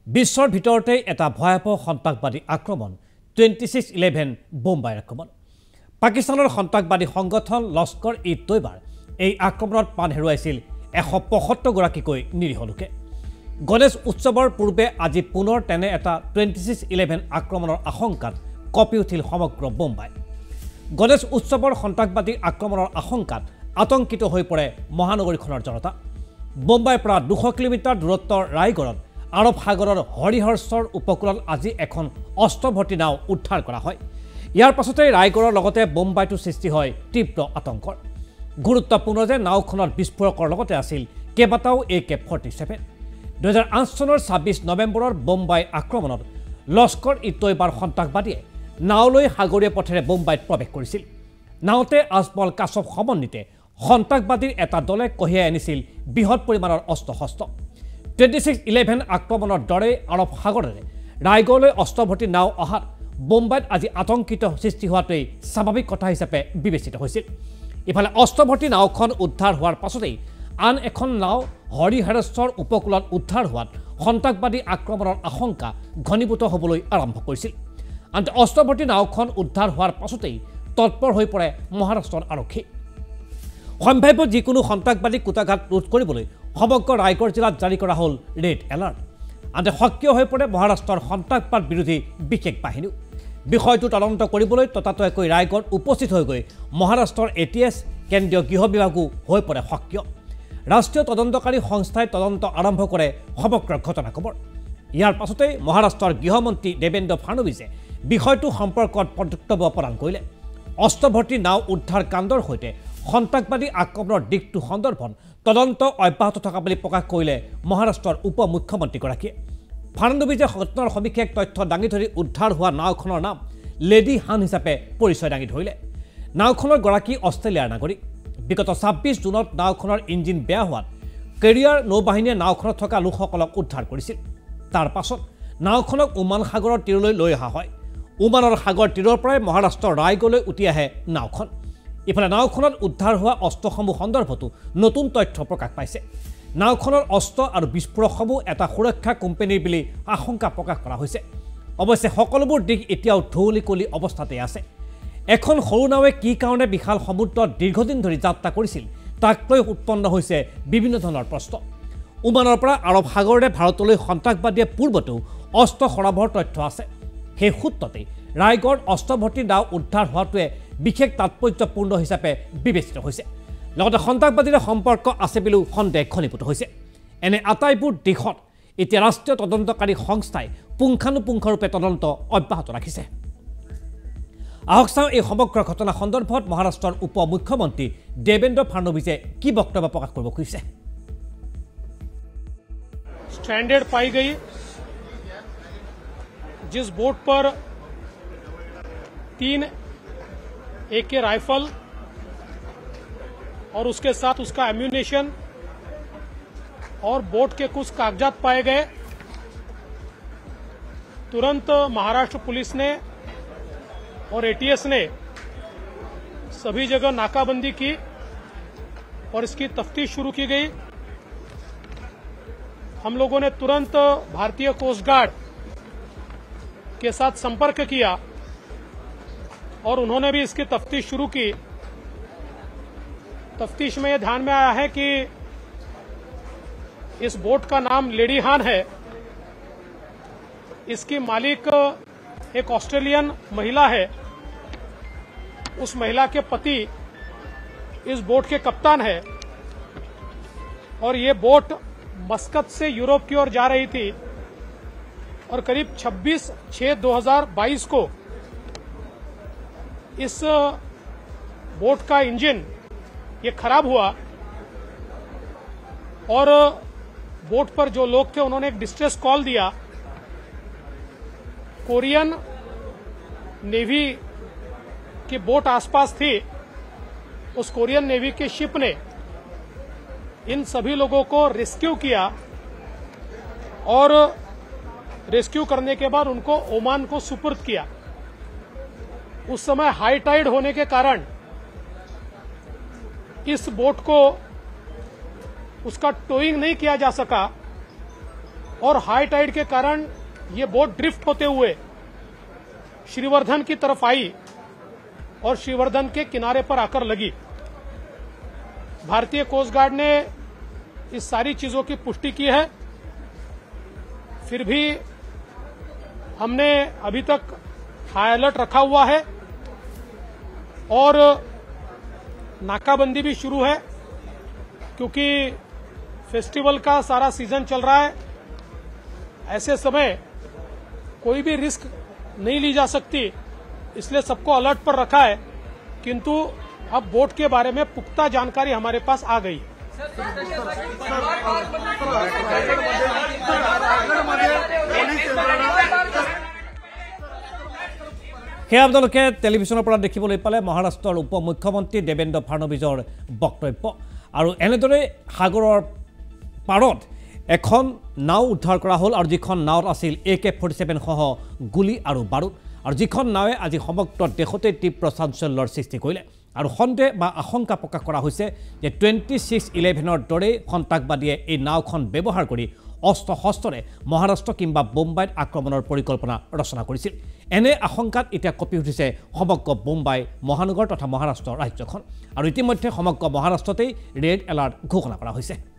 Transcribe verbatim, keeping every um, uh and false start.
বিশ্বৰ ভিতৰতে এটা ভয়াবহ সন্ত্ৰাসবাদী আক্ৰমণ টুৱেণ্টি ছিক্স ইলেভেন বোম্বাইৰ আক্ৰমণ। পাকিস্তানৰ সন্ত্ৰাসবাদী সংগঠন লস্কৰ ই তৈবাৰ এই আক্ৰমণত প্ৰাণ হেৰুৱাইছিল এশ পঁয়সত্তৰ গৰাকীকৈ নিৰীহ লোকে। গণেশ উৎসৱৰ পূৰ্বে আজি পুনৰ তেনে এটা টুৱেণ্টি ছিক্স ইলেভেন আক্ৰমণৰ আশংকাত কঁপি উঠিল সমগ্ৰ বোম্বাই। গণেশ উৎসৱৰ সন্ত্ৰাসবাদী আক্ৰমণৰ আশংকাত আতংকিত হৈ পৰে মহানগৰীখনৰ জনতা। বোম্বাইৰ পৰা দুশ কিলোমিটাৰ দূৰত্বৰ ৰায়গড়ত আৰব সাগৰৰ হৰিহৰ্ষৰ উপকূলত আজি এখন অস্ত্ৰভৰ্তি নাও উদ্ধাৰ কৰা হয়। ইয়াৰ পাছতে ৰায়গড়ৰ লগতে বোম্বাইতো সৃষ্টি হয় তীব্ৰ আতংকৰ। গুৰুত্বপূৰ্ণ যে নাওখনত বিস্ফোৰকৰ লগতে আছিল কেইবাটাও এ কে ফৰ্টি ছেভেন। দুহেজাৰ আঠ চনৰ ছাব্বিছ নৱেম্বৰৰ বোম্বাই আক্ৰমণত লস্কৰ ই তৈবাৰ সন্ত্ৰাসবাদীয়ে নাওলৈ সাগৰীয় পথেৰে বোম্বাইত প্ৰৱেশ কৰিছিল। নাওতে আজমল কাছব সমন্বিতে সন্ত্ৰাসবাদীৰ এটা দলে কঢ়িয়াই আনিছিল বৃহৎ পৰিমাণৰ অস্ত্ৰ শস্ত্ৰ। টুৱেণ্টি ছিক্স ইলেভেন আক্ৰমণৰ দৰে আৰব সাগৰেৰে ৰায়গড়লৈ অস্ত্ৰভৰ্তি নাও অহাত বোম্বাইত আজি আতংকিত সৃষ্টি হোৱাটোৱেই স্বাভাৱিক কথা হিচাপে বিবেচিত হৈছিল। ইফালে অস্ত্ৰভৰ্তি নাওখন উদ্ধাৰ হোৱাৰ পাছতেই আন এখন নাও হৰিহৰেশ্বৰ উপকূলত উদ্ধাৰ হোৱাত সন্ত্ৰাসবাদী আক্ৰমণৰ আশংকা ঘনীভূত হ'বলৈ আৰম্ভ কৰিছিল। আনহাতে অস্ত্ৰভৰ্তি নাওখন উদ্ধাৰ হোৱাৰ পাছতেই তৎপৰ হৈ পৰে মহাৰাষ্ট্ৰৰ আৰক্ষী। সম্ভাৱ্য যিকোনো সন্ত্ৰাসবাদী কুটাঘাত ৰোধ কৰিবলৈ সমগ্ৰ ৰায়গড় জিলাত জাৰি কৰা হ'ল ৰেড এলাৰ্ট। আনহাতে সক্ৰিয় হৈ পৰে মহাৰাষ্ট্ৰৰ সন্ত্ৰাসবাদ বিৰোধী বিশেষ বাহিনীও। বিষয়টো তদন্ত কৰিবলৈ ততাতৈয়াকৈ ৰায়গড়ত উপস্থিত হৈ গৈ মহাৰাষ্ট্ৰৰ এ টি এছ কেন্দ্ৰীয় গৃহ বিভাগো হৈ পৰে সক্ৰিয়। ৰাষ্ট্ৰীয় তদন্তকাৰী সংস্থাই তদন্ত আৰম্ভ কৰে সমগ্ৰ ঘটনাক্ৰমৰ। ইয়াৰ পাছতেই মহাৰাষ্ট্ৰৰ গৃহমন্ত্ৰী দেবেন্দ্ৰ ফাডনৱিছে বিষয়টো সম্পৰ্কত বক্তব্য প্ৰদান কৰিলে। অস্ত্ৰভৰ্তি নাও উদ্ধাৰ কাণ্ডৰ সৈতে সন্ত্ৰাসবাদী আক্ৰমণৰ দিশটো সন্দৰ্ভত তদন্ত অব্যাহত থকা বুলি প্ৰকাশ কৰিলে মহাৰাষ্ট্ৰৰ উপ মুখ্যমন্ত্ৰীগৰাকীয়ে। ফাডনৱিছে ঘটনাৰ সবিশেষ তথ্য দাঙি ধৰি উদ্ধাৰ হোৱা নাওখনৰ নাম লেডি হান হিচাপে পৰিচয় দাঙি ধৰিলে। নাওখনৰ গৰাকী অষ্ট্ৰেলিয়াৰ নাগৰিক। বিগত ছাব্বিছ জুনত নাওখনৰ ইঞ্জিন বেয়া হোৱাত কেৰিয়াৰ নৌবাহিনীয়ে নাওখনত থকা লোকসকলক উদ্ধাৰ কৰিছিল। তাৰ পাছত নাওখনক ওমান সাগৰৰ তীৰলৈ লৈ অহা হয়। ওমানৰ সাগৰ তীৰৰ পৰাই মহাৰাষ্ট্ৰৰ ৰায়গড়লৈ উটি আহে নাওখন। ইফালে নাওখনত উদ্ধাৰ হোৱা অস্ত্ৰসমূহ সন্দৰ্ভতো নতুন তথ্য প্ৰকাশ পাইছে। নাওখনৰ অস্ত্ৰ আৰু বিস্ফোৰকসমূহ এটা সুৰক্ষা কোম্পানীৰ বুলি আশংকা প্ৰকাশ কৰা হৈছে। অৱশ্যে সকলোবোৰ দিশ এতিয়াও ঢৌলিকলি অৱস্থাতে আছে। এখন সৰু নাৱে কি কাৰণে বিশাল সমুদ্ৰত দীৰ্ঘদিন ধৰি যাত্ৰা কৰিছিল তাক লৈ উৎপন্ন হৈছে বিভিন্ন ধৰণৰ প্ৰশ্ন। ওমানৰ পৰা আৰব সাগৰেৰে ভাৰতলৈ সন্ত্ৰাসবাদীয়ে পূৰ্বতেও অস্ত্ৰ সৰবৰাহৰ তথ্য আছে। সেই সূত্ৰতেই ৰায়গড় অস্ত্ৰভৰ্তি নাও উদ্ধাৰ হোৱাটোৱে বিশেষ তাৎপৰ্যপূৰ্ণ হিচাপে বিবেচিত হৈছে। লগতে সন্ত্ৰাসবাদীৰে সম্পৰ্ক আছে বুলিও সন্দেহ ঘনীভূত হৈছে। এনে আটাইবোৰ দিশত এতিয়া ৰাষ্ট্ৰীয় তদন্তকাৰী সংস্থাই পুংখানুপুংখৰূপে তদন্ত অব্যাহত ৰাখিছে। আহক চাওঁ এই সমগ্ৰ ঘটনা সন্দৰ্ভত মহাৰাষ্ট্ৰৰ উপ মুখ্যমন্ত্ৰী দেবেন্দ্ৰ ফাডনৱিছে কি বক্তব্য প্ৰকাশ কৰিব খুজিছে। स्ट्रैंडेड पाई गई जिस बोट पर तीन ए के राइफल और उसके साथ उसका एम्यूनेशन और बोट के कुछ कागजात पाए गए, तुरंत महाराष्ट्र पुलिस ने और ए टी एस ने सभी जगह नाकाबंदी की और इसकी तफ्तीश शुरू की गई। हम लोगों ने तुरंत भारतीय कोस्ट गार्ड के साथ संपर्क किया और उन्होंने भी इसकी तफ्तीश शुरू की। तफ्तीश में यह ध्यान में आया है कि इस बोट का नाम लेडी हान है। इसकी मालिक एक ऑस्ट्रेलियन महिला है। उस महिला के पति इस बोट के कप्तान है और ये बोट मस्कत से यूरोप की ओर जा रही थी और करीब छब्बीस छह दो हजार बाईस को इस बोट का इंजन ये खराब हुआ और बोट पर जो लोग थे उन्होंने एक डिस्ट्रेस कॉल दिया। कोरियन नेवी की बोट आसपास थी। उस कोरियन नेवी के शिप ने इन सभी लोगों को रेस्क्यू किया और रेस्क्यू करने के बाद उनको ओमान को सुपुर्द किया। उस समय हाई टाइड होने के कारण इस बोट को उसका टोइंग नहीं किया जा सका और हाई टाइड के कारण ये बोट ड्रिफ्ट होते हुए श्रीवर्धन की तरफ आई और श्रीवर्धन के किनारे पर आकर लगी। भारतीय कोस्ट गार्ड ने इस सारी चीजों की पुष्टि की है, फिर भी हमने अभी तक हाई अलर्ट रखा हुआ है और नाकाबंदी भी शुरू है, क्योंकि फेस्टिवल का सारा सीजन चल रहा है। ऐसे समय कोई भी रिस्क नहीं ली जा सकती, इसलिए सबको अलर्ट पर रखा है, किंतु अब बोट के बारे में पुख्ता जानकारी हमारे पास आ गई। সেয়া আপোনালোকে টেলিভিশ্যনৰ পৰা দেখিবলৈ পালে মহাৰাষ্ট্ৰৰ উপ মুখ্যমন্ত্ৰী দেৱেন্দ্ৰ ফাড়নবিছৰ বক্তব্য। আৰু এনেদৰে সাগৰৰ পাৰত এখন নাও উদ্ধাৰ কৰা হ'ল আৰু যিখন নাওত আছিল এ কে ফৰ্টি ছেভেন সহ গুলী আৰু বাৰুদ, আৰু যিখন নাৱে আজি সমগ্ৰ দেশতে তীব্ৰ চাঞ্চল্যৰ সৃষ্টি কৰিলে। আৰু সন্দেহ বা আশংকা প্ৰকাশ কৰা হৈছে যে টুৱেণ্টি ছিক্স ইলেভেনৰ দৰে সন্ত্ৰাসবাদীয়ে এই নাওখন ব্যৱহাৰ কৰি অস্ত্ৰ শস্ত্ৰৰে মহাৰাষ্ট্ৰ কিংবা বোম্বাইত আক্ৰমণৰ পৰিকল্পনা ৰচনা কৰিছিল। এনে আশংকাত এতিয়া কঁপি উঠিছে সমগ্ৰ বোম্বাই মহানগৰ তথা মহাৰাষ্ট্ৰ ৰাজ্যখন, আৰু ইতিমধ্যে সমগ্ৰ মহাৰাষ্ট্ৰতেই ৰেড এলাৰ্ট ঘোষণা কৰা হৈছে।